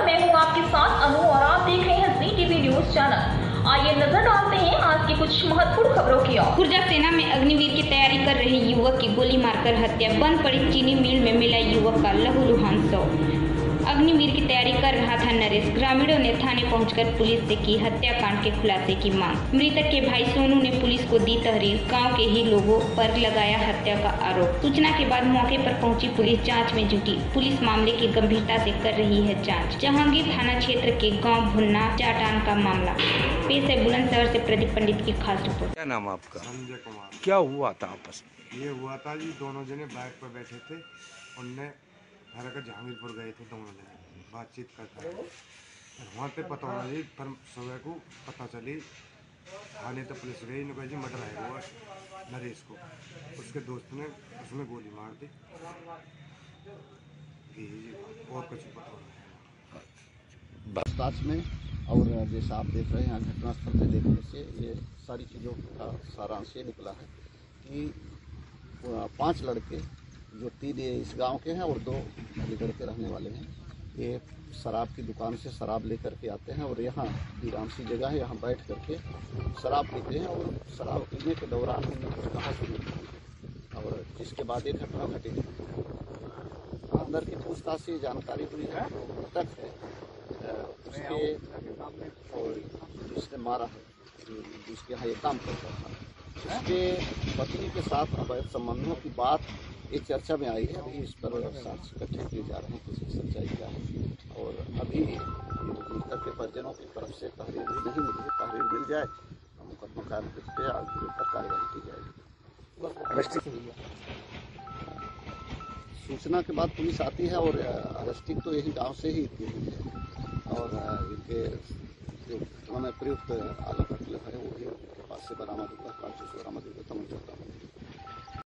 मैं हूँ आपके साथ अनु और आप देख रहे हैं जी टीवी न्यूज चैनल। आइए नजर डालते हैं आज की कुछ महत्वपूर्ण खबरों की ओर। खुर्जा सेना में अग्निवीर की तैयारी कर रहे युवक की गोली मारकर हत्या। बंद पड़ी चीनी मिल में मिला युवक का लहूलुहान शव। अग्निवीर की तैयारी कर रहा था नरेश। ग्रामीणों ने थाने पहुंचकर पुलिस से की हत्याकांड के खुलासे की मांग। मृतक के भाई सोनू ने पुलिस को दी तहरीर। गांव के ही लोगों पर लगाया हत्या का आरोप। सूचना के बाद मौके पर पहुंची पुलिस जांच में जुटी। पुलिस मामले की गंभीरता से कर रही है जांच। जहांगीर थाना क्षेत्र के गांव भुन्ना चाटान का मामला। पेश है बुलंदशहर से प्रदीप पंडित की खास रिपोर्ट। क्या नाम आपका? संजय कुमार। क्या हुआ था आपस में? ये हुआ था जी, दोनों जने बाइक पर बैठे थे। उनने घर जहांगीरपुर गए थे, दोनों जने बातचीत करते हैं। वहाँ पे पता होना जी, पर सुबह को पता चली थाने तो पुलिस गई। इन्होंने कहा जी मर्डर है वो नरेश को। उसके दोस्त ने उसमें गोली मार दी। जी और कुछ पता नहीं बस्ताच में। और जैसा आप देख रहे हैं यहाँ घटनास्थल में देखने से ये सारी चीज़ों का सारांश ये निकला है कि 5 लड़के जो 3 इस गांव के हैं और 2 अलीगढ़ के रहने वाले हैं, ये शराब की दुकान से शराब लेकर के आते हैं और यहाँ वीरान सी जगह है, यहाँ बैठ करके शराब पीते हैं। और शराब पीने के दौरान उन्होंने कहा सुनी और जिसके बाद ये घटना घटी। अंदर की पूछताछ से जानकारी हुई है मृतक है उसके और जिसने मारा है, जिसके यहाँ ये काम करता था, उसके पत्नी के साथ अवैध संबंधों की बात एक चर्चा में आई है। अभी इस पर साक्ष्य इकट्ठे किए जा रहे हैं कि इसकी सच्चाई क्या है। और अभी मृतक के परिजनों की तरफ से तहरीर भी नहीं मिली है। तहरीर मिल जाए तो मुकदमा कायम पे आगे पर कार्रवाई की जाएगी। सूचना के बाद पुलिस आती है और अरेस्टिंग तो यही गांव से ही की हुई है। और इनके जो घटना में प्रयुक्त आला का है वो भी उनके पास से बरामद हुआ, कारतूस बरामद हुआ, तमंचा बरामद हुआ।